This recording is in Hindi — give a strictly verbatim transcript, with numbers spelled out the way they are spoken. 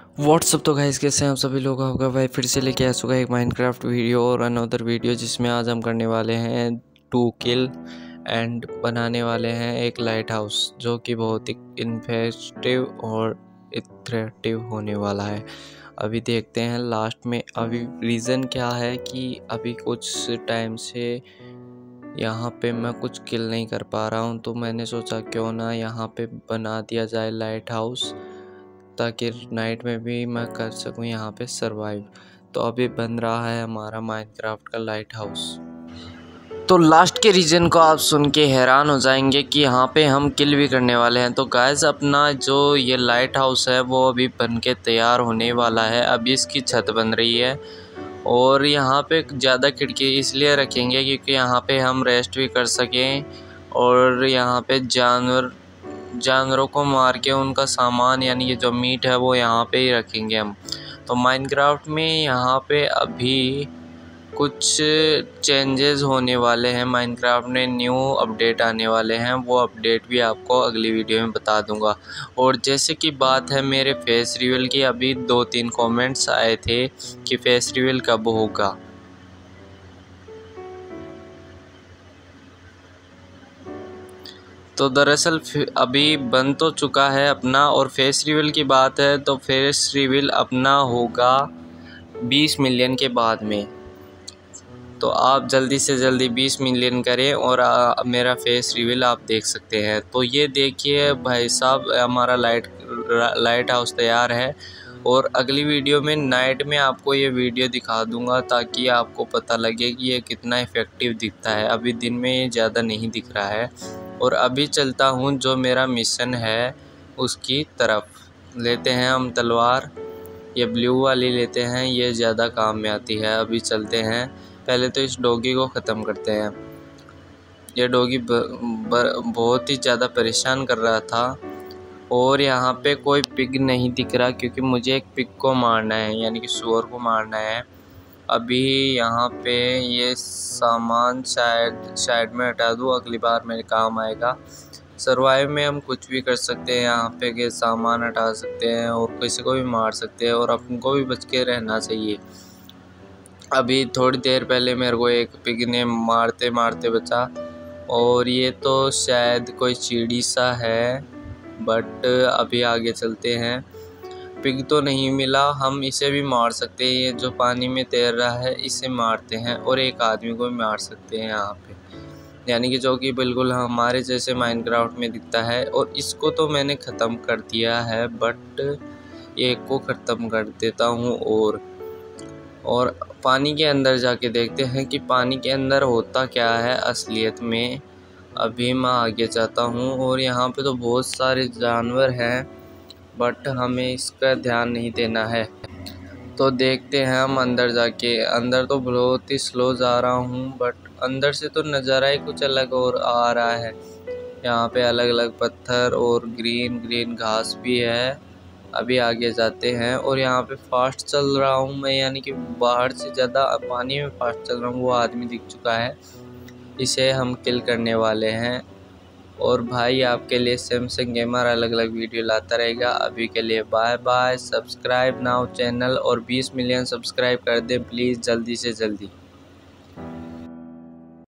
व्हाट्सअप तो गाइस, कैसे हैं आप सभी लोग। होगा भाई फिर से लेके आ चुका है एक माइनक्राफ्ट वीडियो और अनदर वीडियो, जिसमें आज हम करने वाले हैं टू किल एंड बनाने वाले हैं एक लाइट हाउस, जो कि बहुत ही इन्फेस्टिव और इथरेटिव होने वाला है। अभी देखते हैं लास्ट में। अभी रीज़न क्या है कि अभी कुछ टाइम से यहाँ पे मैं कुछ किल नहीं कर पा रहा हूँ, तो मैंने सोचा क्यों ना यहाँ पे बना दिया जाए लाइट हाउस, ताकि नाइट में भी मैं कर सकूं यहाँ पे सरवाइव। तो अभी बन रहा है हमारा माइनक्राफ्ट का लाइट हाउस। तो लास्ट के रीजन को आप सुन के हैरान हो जाएंगे कि यहाँ पे हम किल भी करने वाले हैं। तो गाइस, अपना जो ये लाइट हाउस है वो अभी बन के तैयार होने वाला है। अभी इसकी छत बन रही है और यहाँ पे ज़्यादा खिड़की इसलिए रखेंगे क्योंकि यहाँ पे हम रेस्ट भी कर सकें और यहाँ पे जानवर जानवरों को मार के उनका सामान यानी कि जो मीट है वो यहाँ पे ही रखेंगे हम। तो माइनक्राफ्ट में यहाँ पे अभी कुछ चेंजेस होने वाले हैं। माइनक्राफ्ट में न्यू अपडेट आने वाले हैं, वो अपडेट भी आपको अगली वीडियो में बता दूंगा। और जैसे कि बात है मेरे फेस रिवील की, अभी दो तीन कमेंट्स आए थे कि फेस रिवील कब होगा। तो दरअसल अभी बन तो चुका है अपना। और फेस रिवील की बात है तो फेस रिवील अपना होगा बीस मिलियन के बाद में। तो आप जल्दी से जल्दी बीस मिलियन करें और आ, मेरा फेस रिवील आप देख सकते हैं। तो ये देखिए भाई साहब, हमारा लाइट लाइट हाउस तैयार है। और अगली वीडियो में नाइट में आपको ये वीडियो दिखा दूंगा ताकि आपको पता लगे कि ये कितना इफ़ेक्टिव दिखता है। अभी दिन में ये ज़्यादा नहीं दिख रहा है। और अभी चलता हूँ जो मेरा मिशन है उसकी तरफ। लेते हैं हम तलवार, ये ब्लू वाली लेते हैं, ये ज़्यादा काम में आती है। अभी चलते हैं, पहले तो इस डॉगी को ख़त्म करते हैं। ये डॉगी बहुत ही ज़्यादा परेशान कर रहा था। और यहाँ पे कोई पिग नहीं दिख रहा क्योंकि मुझे एक पिग को मारना है, यानी कि सुअर को मारना है। अभी यहाँ पे ये सामान शायद साइड में हटा दूँ, अगली बार मेरे काम आएगा। सरवाइव में हम कुछ भी कर सकते हैं, यहाँ पे के सामान हटा सकते हैं और किसी को भी मार सकते हैं और अपन को भी बच के रहना चाहिए। अभी थोड़ी देर पहले मेरे को एक पिग ने मारते मारते बचा। और ये तो शायद कोई चीड़ी सा है, बट अभी आगे चलते हैं। पिग तो नहीं मिला, हम इसे भी मार सकते हैं। ये जो पानी में तैर रहा है इसे मारते हैं और एक आदमी को भी मार सकते हैं यहाँ पे, यानी कि जो कि बिल्कुल हमारे जैसे माइनक्राफ्ट में दिखता है। और इसको तो मैंने ख़त्म कर दिया है, बट एक को ख़त्म कर देता हूँ। और और पानी के अंदर जाके देखते हैं कि पानी के अंदर होता क्या है असलियत में। अभी मैं आगे जाता हूँ और यहाँ पे तो बहुत सारे जानवर हैं, बट हमें इसका ध्यान नहीं देना है। तो देखते हैं हम अंदर जाके। अंदर तो बहुत ही स्लो जा रहा हूँ, बट अंदर से तो नज़ारा ही कुछ अलग और आ रहा है। यहाँ पे अलग अलग पत्थर और ग्रीन ग्रीन घास भी है। अभी आगे जाते हैं और यहाँ पे फास्ट चल रहा हूँ मैं, यानी कि बाहर से ज़्यादा पानी में फास्ट चल रहा हूँ। वो आदमी दिख चुका है, इसे हम किल करने वाले हैं। और भाई आपके लिए सैमसंग गेमर अलग अलग वीडियो लाता रहेगा। अभी के लिए bye bye. Subscribe now channel और बीस मिलियन सब्सक्राइब कर दें प्लीज़, जल्दी से जल्दी।